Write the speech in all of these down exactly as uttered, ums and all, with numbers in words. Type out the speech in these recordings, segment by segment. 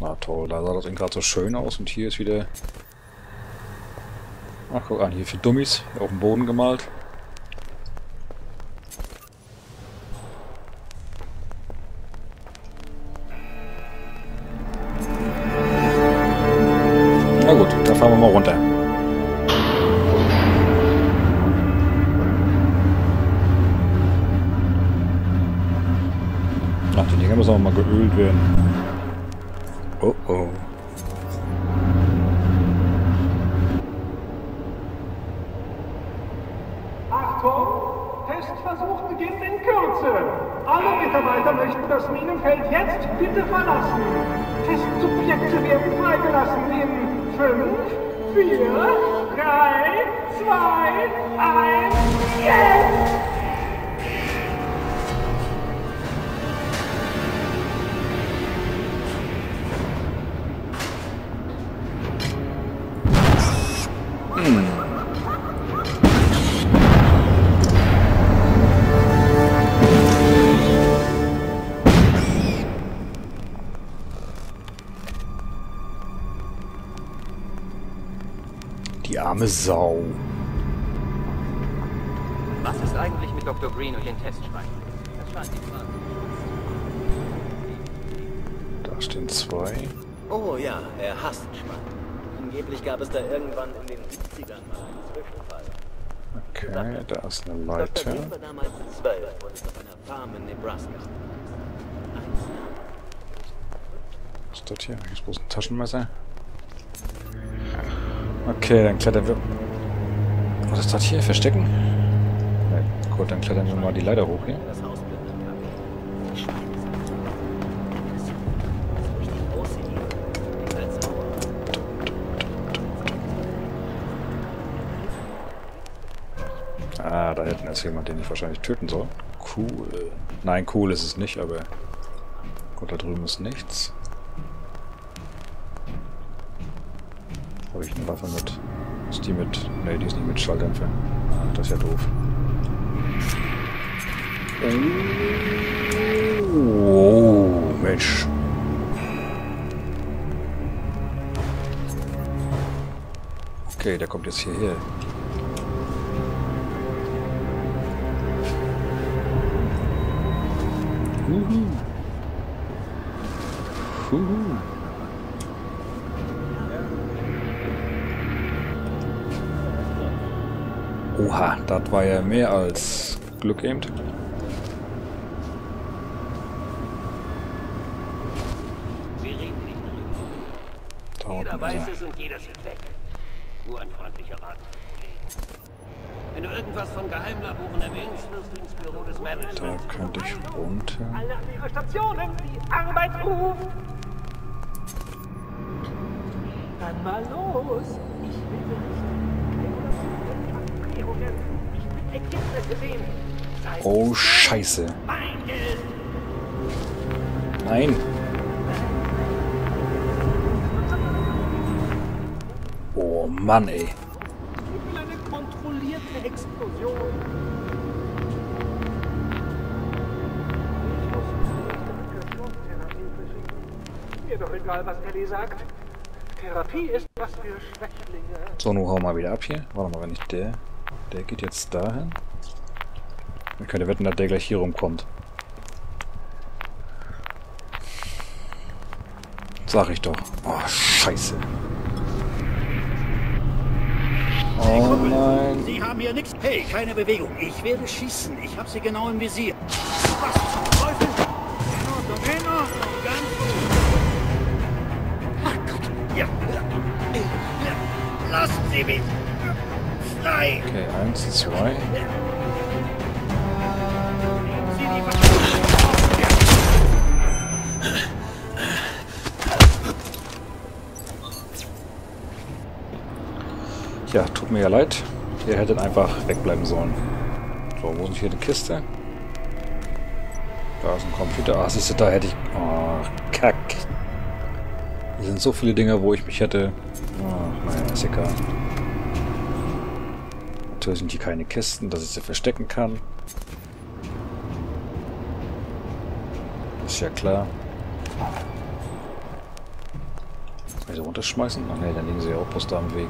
Na toll, da sah das Ding gerade so schön aus und hier ist wieder... Ach, guck an, hier für Dummies auf dem Boden gemalt. Na gut, da fahren wir mal runter. Ach, die Dinger müssen auch mal geölt werden. Oh oh. Achtung! Testversuch beginnt in Kürze. Alle Mitarbeiter möchten das Minenfeld jetzt bitte verlassen. Testsubjekte werden freigelassen in fünf, vier, drei, zwei, eins, jetzt! Die arme Sau. Was ist eigentlich mit Doktor Green und den Testschweinen? Das war die Frage. Da stehen zwei. Oh ja, er hasst Schweine. Angeblich gab es da irgendwann in den siebzigern mal einen Zwischenfall. Okay, da ist eine Doktor Leiter. Green war damals zwölf und ist auf einer Farm in Nebraska. Was ist das hier? Hier ist bloß ein Taschenmesser. Okay, dann klettern wir... Was ist das hier? Verstecken? Ja, gut, dann klettern wir mal die Leiter hoch hier. Das Haus plündern kann. Die Schweine sind das sieht so richtig aussehen. Die sind sauer. Ah, da hinten ist jemand, den ich wahrscheinlich töten soll. Cool. Nein, cool ist es nicht, aber... Gut, da drüben ist nichts. Habe ich eine Waffe mit? Ist die mit... Ne, die ist nicht mit Schalldämpfer. Ah, das ist ja doof. Oh, Mensch. Okay, der kommt jetzt hierher. Huhu. Huhu. Oha, das war ja mehr als Glück eben. Wir reden nicht darüber. Da Jeder unten weiß ist er. es und jeder ist weg. Nur ein freundlicher Rat. Wenn du irgendwas von Geheimlaboren erwähnst, wirst du ins Büro des Da Managements. könnte ich runter. Alle an ihre Stationen, die Arbeit ruft! Dann mal los! Ich will Berichte. Erklärungen. Ich will Ergebnisse sehen. Sei Oh, Scheiße. mein Geld! Nein. Oh Mann, ey. Ich will eine kontrollierte Explosion. Ich muss eine Regressionstherapie verschicken. Mir doch egal, was Ellie sagt. Therapie ist was für Schwächlinge. So, nun hauen wir mal wieder ab hier. Warte mal, wenn nicht der... Der geht jetzt dahin. Wir können wetten, dass der gleich hier rumkommt. Sag ich doch. Oh, Scheiße. Oh nein. Sie haben hier nichts. Hey, keine Bewegung. Ich werde schießen. Ich habe sie genau im Visier. Was zum Teufel? In Ordnung, in Ordnung. Ganz gut. Ach Gott. Ja. Ja. Lassen Sie mich. Frei. Okay, eins, zwei. Sie die Verantwortung. Ja, tut mir ja leid. Ihr hättet einfach wegbleiben sollen. So, wo ist hier die Kiste? Da ist ein Computer. Ah, siehst du, da hätte ich... Oh, Kack. Hier sind so viele Dinge, wo ich mich hätte... Oh, naja, ist egal. Natürlich sind hier keine Kisten, dass ich sie verstecken kann. Ist ja klar. Kann ich sie runterschmeißen? Ach ne, dann liegen sie ja auch bloß da am Weg.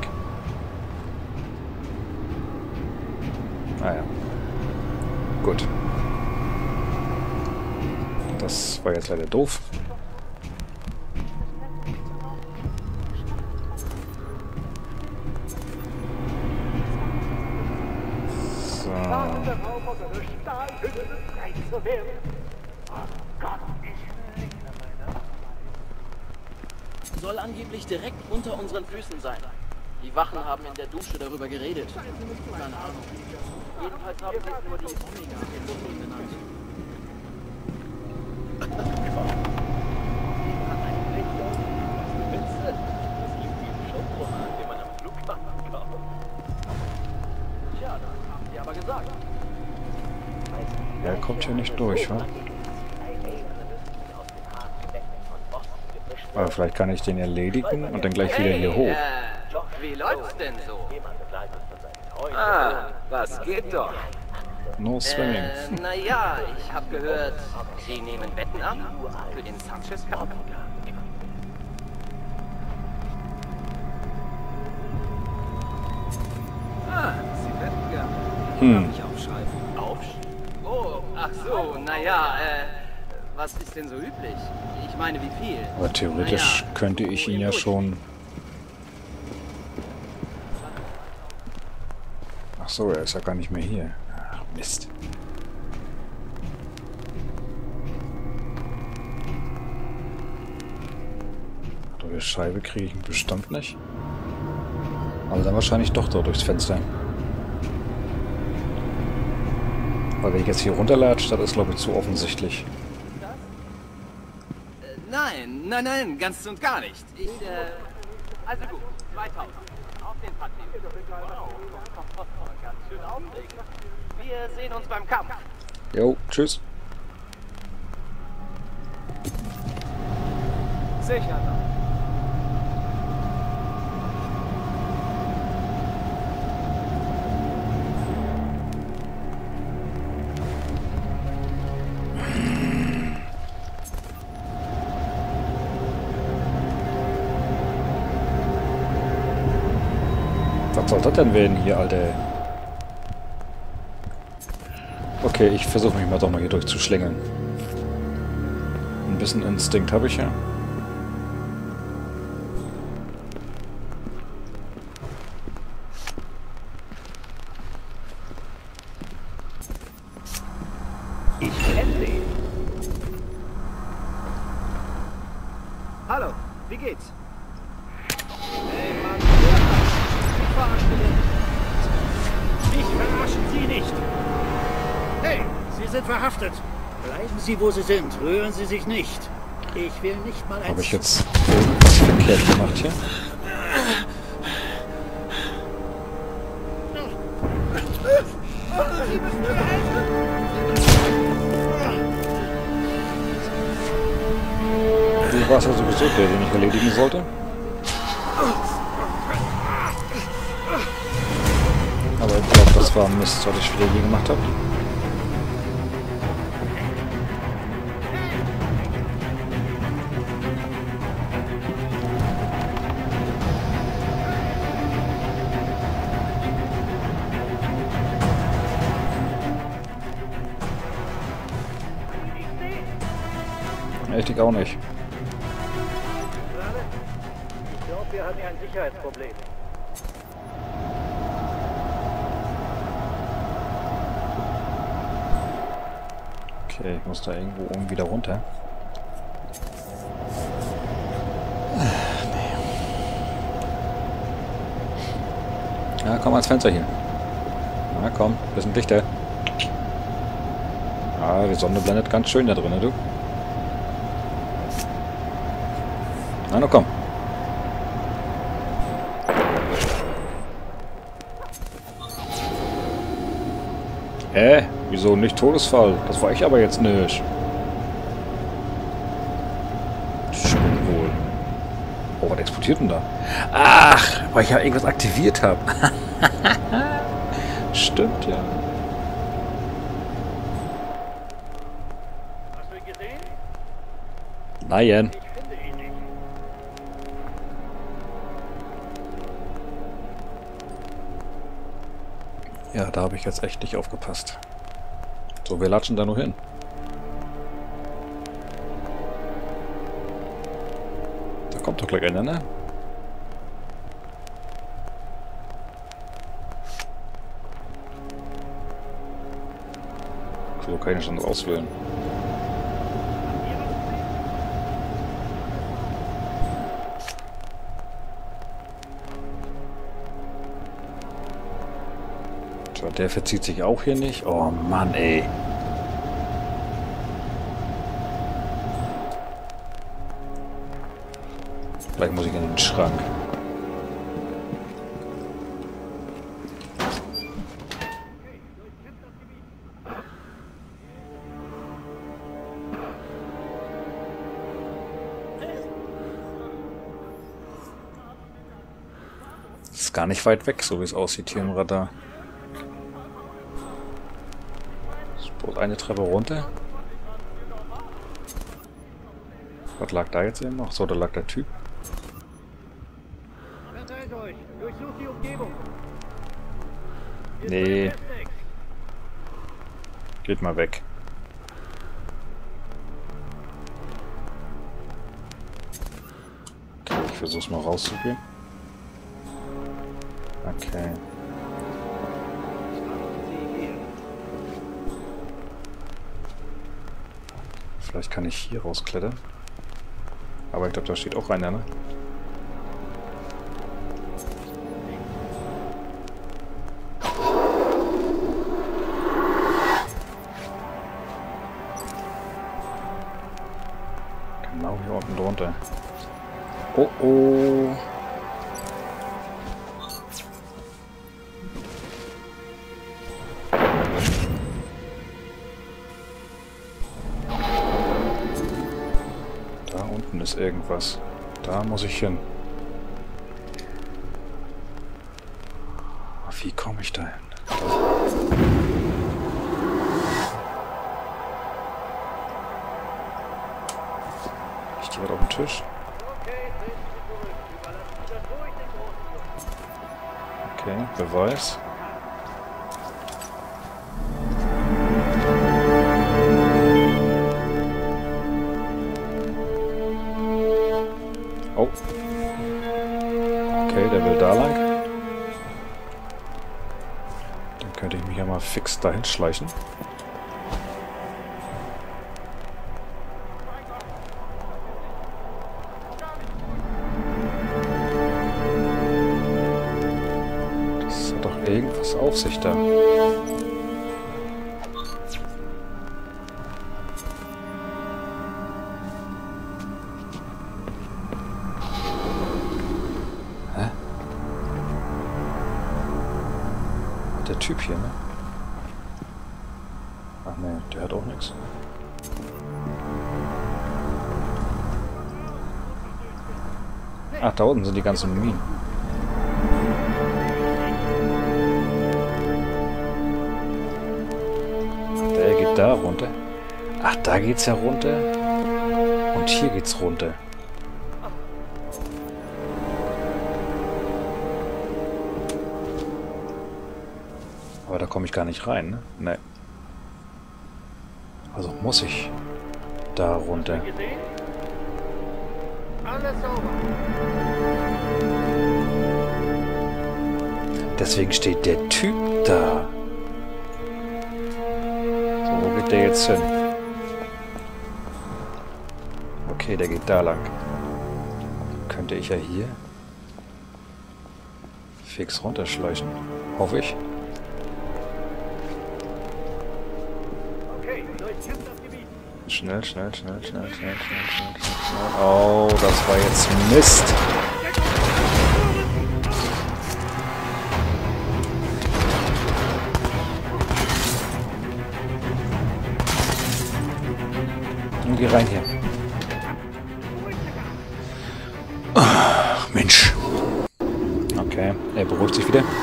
Naja. Gut. Das war jetzt leider doof. So. Warnender Raum aus einer Stahlhülle befreit zu werden. Oh Gott, ich liebe meine Arbeit. Soll angeblich direkt unter unseren Füßen sein. Die Wachen haben in der Dusche darüber geredet. Keine Ahnung. Jedenfalls haben sie nur die Omega-Episode genannt. Tja, das haben sie aber gesagt. Er kommt hier nicht durch, wa? Aber vielleicht kann ich den erledigen und dann gleich wieder hier hoch. Äh, wie läuft's denn so? Ah, was geht doch? No swimming. Äh, naja, ich hab gehört, Sie nehmen Wetten an für den Sanchez-Kampf. Ah, Sie wetten gerne. Hm. Darf ich aufschreiben? Aufsch? Oh, ach so, naja, äh, was ist denn so üblich? Ich meine, wie viel? Aber theoretisch Naja, könnte ich ihn ja durch. schon... Ach so, er ist ja gar nicht mehr hier. Ach, Mist. Durch die Scheibe kriege ich ihn bestimmt nicht. Aber dann wahrscheinlich doch da durchs Fenster. Weil wenn ich jetzt hier runterlatsche, das ist glaube ich zu offensichtlich. Äh, Nein, nein, nein, ganz und gar nicht. Ich, äh, also gut, zweitausend. Auf den Patrick. Wow. Ganz schön aufregend. Wir sehen uns beim Kampf. Jo, tschüss. Sicher doch. Was soll das denn werden hier, Alter? Okay, ich versuche mich mal doch mal hier durchzuschlängeln. Ein bisschen Instinkt habe ich ja. Ich kenne den. Hallo, wie geht's? Hey Mann, ich verarsche dich. Ich verarsche Sie nicht. Hey, Sie sind verhaftet. Bleiben Sie, wo Sie sind. Rühren Sie sich nicht. Ich will nicht mal ein... Habe ich jetzt irgendwas verkehrt gemacht hier? Du warst ja sowieso der, den ich erledigen sollte. Aber ich glaube, das war Mist, was ich wieder hier gemacht habe. Echt, ich auch nicht. Ich glaube, wir haben hier ein Sicherheitsproblem. Okay, ich muss da irgendwo irgendwie da runter. Ja, komm ans Fenster hier. Na komm, bisschen dichter. Ah, die Sonne blendet ganz schön da drin, du. Na, na komm. Hä? Wieso nicht Todesfall? Das war ich aber jetzt nicht. Stimmt wohl. Oh, was explodiert denn da? Ach, weil ich ja irgendwas aktiviert habe. Stimmt ja. Hast du ihn gesehen? Nein. Ich finde ihn nicht. Ja, da habe ich jetzt echt nicht aufgepasst. So, wir latschen da nur hin. Da kommt doch gleich einer, ne? So kann ich schon auswählen. Tja, der verzieht sich auch hier nicht. Oh Mann, ey. Gleich muss ich in den Schrank. Ist gar nicht weit weg, so wie es aussieht hier im Radar. Ist bloß eine Treppe runter. Was lag da jetzt eben noch? So, da lag der Typ. Verteilt euch! Durchsucht die Umgebung! Nee. Geht mal weg. Okay, ich versuch's mal rauszugehen. Okay. Vielleicht kann ich hier rausklettern. Aber ich glaube, da steht auch einer, ne? Genau hier unten drunter. Oh oh. Da unten ist irgendwas. Da muss ich hin. Wie komme ich da hin? Ich stehe auf dem Tisch. Okay, Beweis. Oh. Okay, der will da lang. Dann könnte ich mich ja mal fix dahin schleichen. Das hat doch irgendwas auf sich da. Der Typ hier, ne? Ach ne, der hat auch nichts. Ach, da unten sind die ganzen Minen. Der geht da runter. Ach, da geht's ja runter. Und hier geht's runter. Aber da komme ich gar nicht rein, ne? Ne. Also muss ich da runter. Deswegen steht der Typ da. So, wo geht der jetzt hin? Okay, der geht da lang. Könnte ich ja hier fix runterschleichen. Hoffe ich. Schnell, schnell, schnell, schnell, schnell, schnell, schnell, schnell. Oh, das war jetzt Mist. Und geh rein hier. Ach, Mensch. Okay, er beruhigt sich wieder.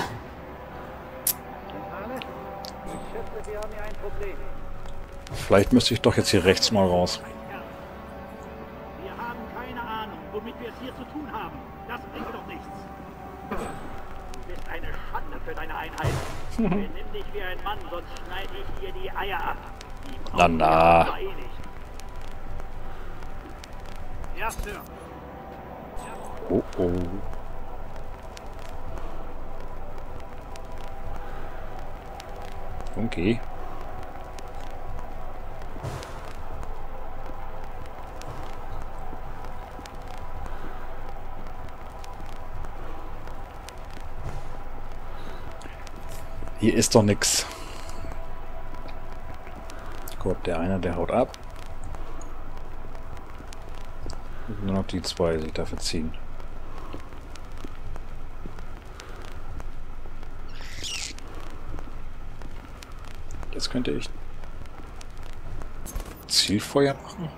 Vielleicht müsste ich doch jetzt hier rechts mal raus. Wir haben keine Ahnung, womit wir es hier zu tun haben. Das bringt doch nichts. Du bist eine Schande für deine Einheit. Wen nimmst schneide ich dir die Eier ab. Die Na, na. brauchen wir eh nicht. Ja, Sir. Oh, oh. Okay. Hier ist doch nix. Gut, der eine, der haut ab. Und nur noch die zwei sich dafür ziehen. Jetzt könnte ich Zielfeuer machen.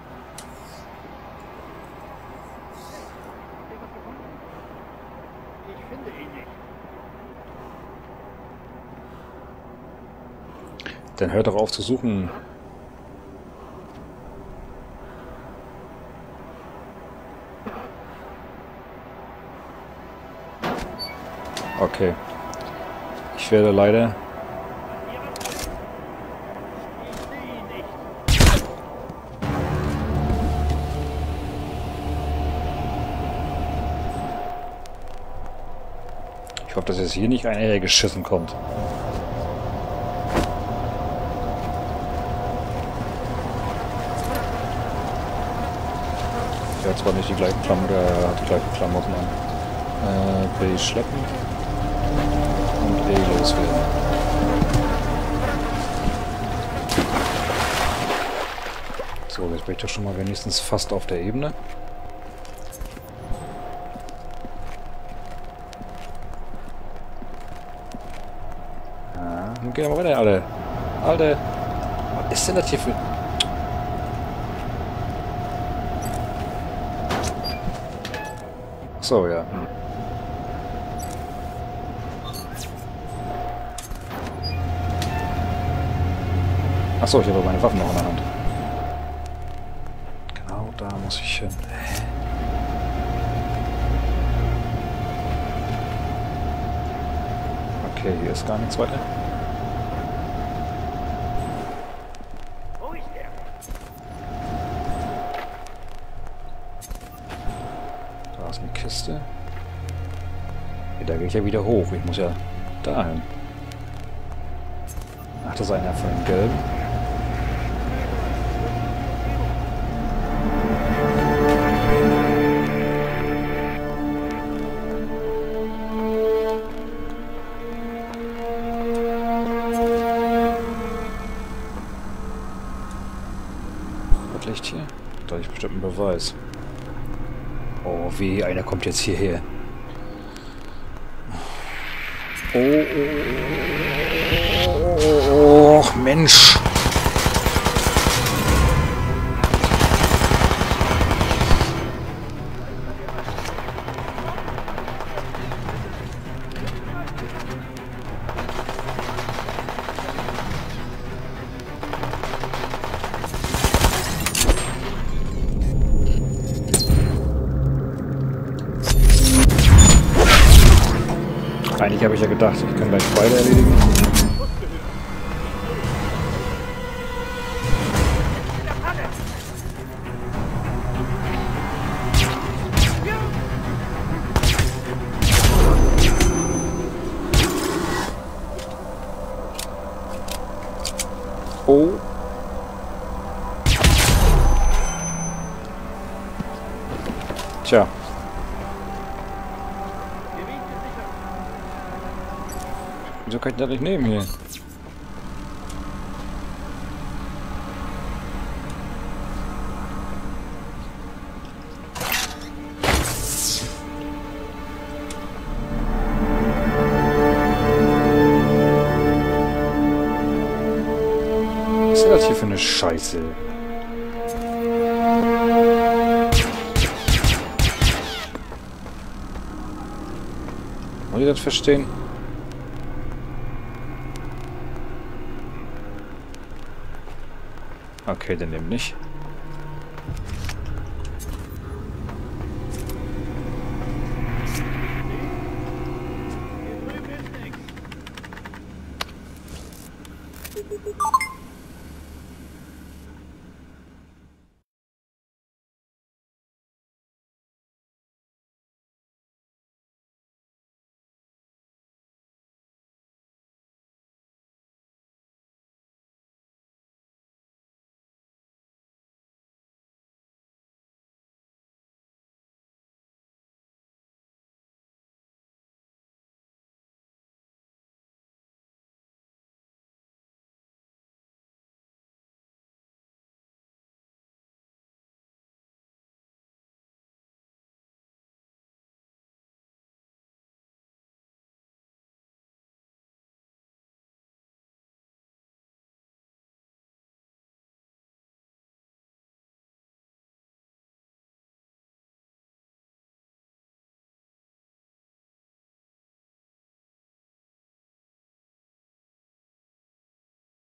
Ich finde ihn nicht. Dann hört doch auf zu suchen. Okay. Ich werde leider... Ich sehe ihn nicht. Ich hoffe, dass jetzt hier nicht ein Ärger geschissen kommt. Er hat zwar nicht die gleichen Klamotten, er hat die gleichen Klamotten an. Äh, B schleppen und E loswerden. So, jetzt bin ich doch schon mal wenigstens fast auf der Ebene. Ja, nun gehen wir mal weiter, alle. Alter, was ist denn das hier für... So, ja. Hm. Achso, ich habe meine Waffen noch in der Hand. Genau, da muss ich hin. Hä? Okay, hier ist gar nichts weiter. Wo ist der? Da ist eine Kiste. Ja, da gehe ich ja wieder hoch. Ich muss ja dahin. Ach, das ist einer von den gelben. Was liegt hier? Da ist bestimmt ein Beweis. Oh, weh, einer kommt jetzt hierher. Oh, oh, oh, oh, Mensch. Eigentlich habe ich ja gedacht, ich kann gleich beide erledigen. Oh. Tja. Wieso kann ich das nicht nehmen hier? Was ist das hier für eine Scheiße? Wollt ihr das verstehen? Okay, dann eben nicht.